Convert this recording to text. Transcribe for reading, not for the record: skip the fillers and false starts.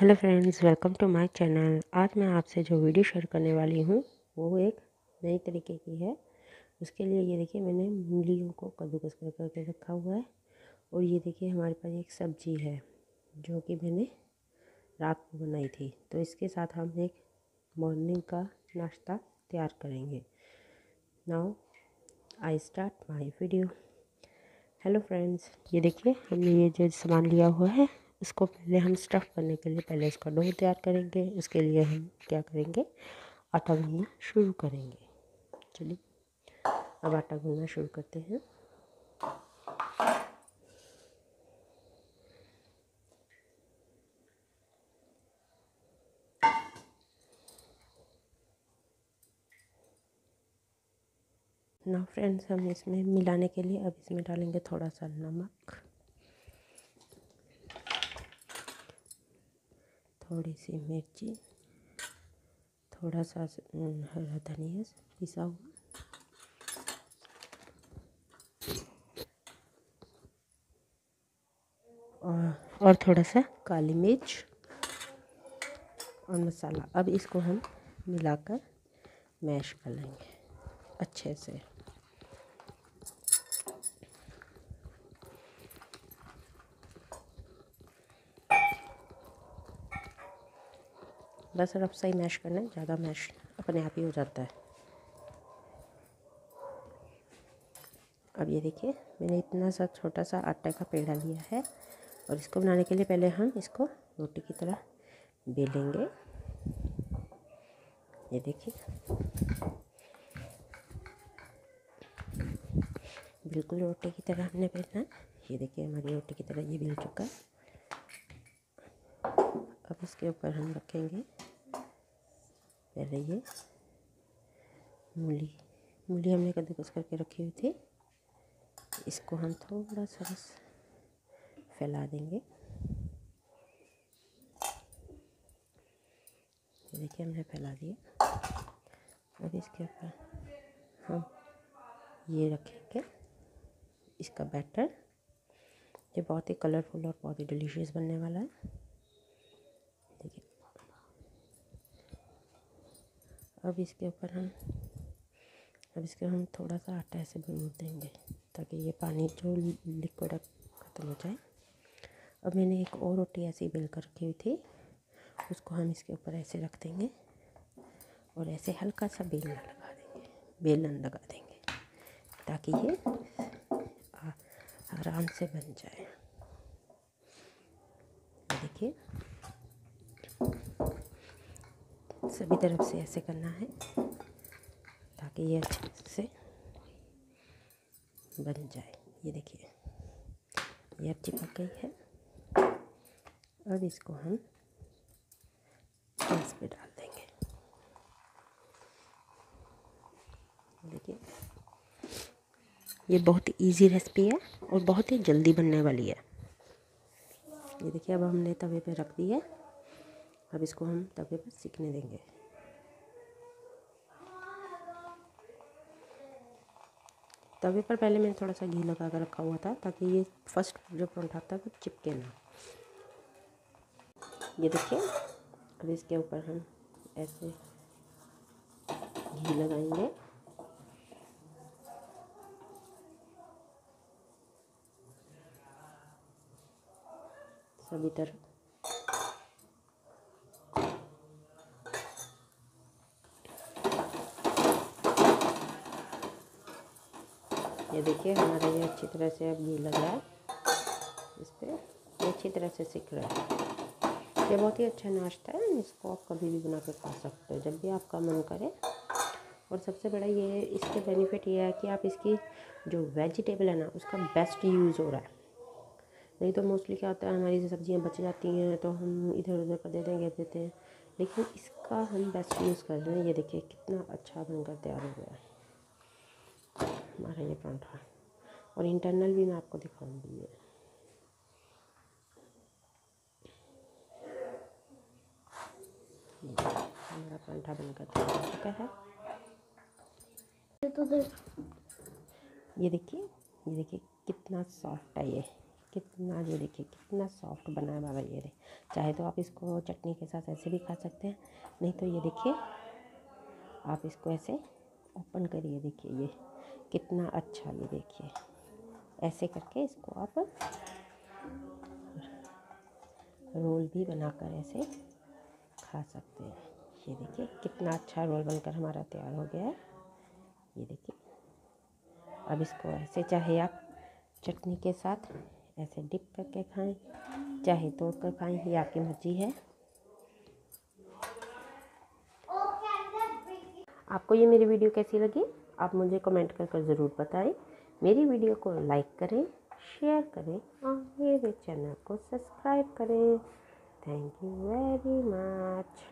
Hello friends, welcome to my channel. आज मैं आपसे जो वीडियो शेयर करने वाली हूँ वो एक नई तरीके की है। उसके लिए ये देखिए मैंने मूलियों को कद्दूकस करके रखा हुआ है। और ये देखिए हमारे पास एक सब्जी है जो कि मैंने रात को बनाई थी। तो इसके साथ हम एक मॉर्निंग का नाश्ता तैयार करेंगे। Now I start my video. Hello friends, ये देखिए हमने ये जो सामान लिया हुआ है इसको पहले हम स्टफ़ करने के लिए पहले इसका डो तैयार करेंगे। उसके लिए हम क्या करेंगे, आटा गूंदना शुरू करेंगे। चलिए अब आटा गूंदना शुरू करते हैं। नाउ फ्रेंड्स, हम इसमें मिलाने के लिए अब इसमें डालेंगे थोड़ा सा नमक, थोड़ी सी मिर्ची, थोड़ा सा हरा धनिया पिसा हुआ, और थोड़ा सा काली मिर्च और मसाला। अब इसको हम मिलाकर मैश कर लेंगे अच्छे से। बस रफ सही मैश करना है, ज़्यादा मैश अपने आप ही हो जाता है। अब ये देखिए मैंने इतना सा छोटा सा आटे का पेड़ा लिया है और इसको बनाने के लिए पहले हम इसको रोटी की तरह बेलेंगे। ये देखिए बिल्कुल रोटी की तरह हमने बेलना है। ये देखिए हमारी रोटी की तरह ये बेल चुका है। अब इसके ऊपर हम रखेंगे पहले ये मूली हमने कद्दूकस करके रखी हुई थी। इसको हम थोड़ा सा बस फैला देंगे। ये देखिए हमने फैला दिया। अब इसके ऊपर हम ये रखेंगे इसका बैटर। ये बहुत ही कलरफुल और बहुत ही डिलीशियस बनने वाला है। देखिए अब इसके ऊपर हम थोड़ा सा आटा ऐसे भून देंगे ताकि ये पानी जो लिक्विड ख़त्म हो जाए। अब मैंने एक और रोटी ऐसी बेल कर रखी हुई थी, उसको हम इसके ऊपर ऐसे रख देंगे और ऐसे हल्का सा बेलन लगा देंगे ताकि ये आराम से बन जाए। देखिए सभी तरफ से ऐसे करना है ताकि ये अच्छे से बन जाए। ये देखिए ये अब चिपक गई है। अब इसको हम गैस पे डाल देंगे। देखिए ये बहुत ही इजी रेसिपी है और बहुत ही जल्दी बनने वाली है। ये देखिए अब हमने तवे पे रख दी है। अब इसको हम तवे पर सिकने देंगे। तवे पर पहले मैंने थोड़ा सा घी लगा कर रखा हुआ था ताकि ये फर्स्ट जो पराठा था वो चिपके ना। ये देखिए अब इसके ऊपर हम ऐसे घी लगाएंगे। सभी तरफ ये देखिए हमारा ये अच्छी तरह से अब घी लग रहा है इस पर। ये अच्छी तरह से सिक रहा है। ये बहुत ही अच्छा नाश्ता है, इसको आप कभी भी बना कर खा सकते हो जब भी आपका मन करे। और सबसे बड़ा ये है, इसके बेनिफिट ये है कि आप इसकी जो वेजिटेबल है ना उसका बेस्ट यूज़ हो रहा है। नहीं तो मोस्टली क्या होता है, हमारी सब्जियां बच जाती हैं तो हम इधर उधर कर देते हैं। लेकिन इसका हम बेस्ट यूज़ कर रहे हैं। ये देखिए कितना अच्छा बनकर तैयार हो गया है हमारा ये पराठा। और इंटरनल भी मैं आपको दिखाऊंगी। ये हमारा पराठा बनकर तैयार हो चुका है। ये देखिए कितना सॉफ्ट है ये। कितना, ये देखिए कितना सॉफ्ट बना है बाबा ये रे। चाहे तो आप इसको चटनी के साथ ऐसे भी खा सकते हैं, नहीं तो ये देखिए आप इसको ऐसे ओपन करिए, देखिए ये कितना अच्छा, ये देखिए ऐसे करके इसको आप रोल भी बनाकर ऐसे खा सकते हैं। ये देखिए कितना अच्छा रोल बनकर हमारा तैयार हो गया है। ये देखिए अब इसको ऐसे चाहे आप चटनी के साथ ऐसे डिप करके खाएं, चाहे तोड़ कर खाएं, ये आपकी मर्जी है। आपको ये मेरी वीडियो कैसी लगी आप मुझे कमेंट कर ज़रूर बताएं। मेरी वीडियो को लाइक करें, शेयर करें और मेरे चैनल को सब्सक्राइब करें। Thank you very much.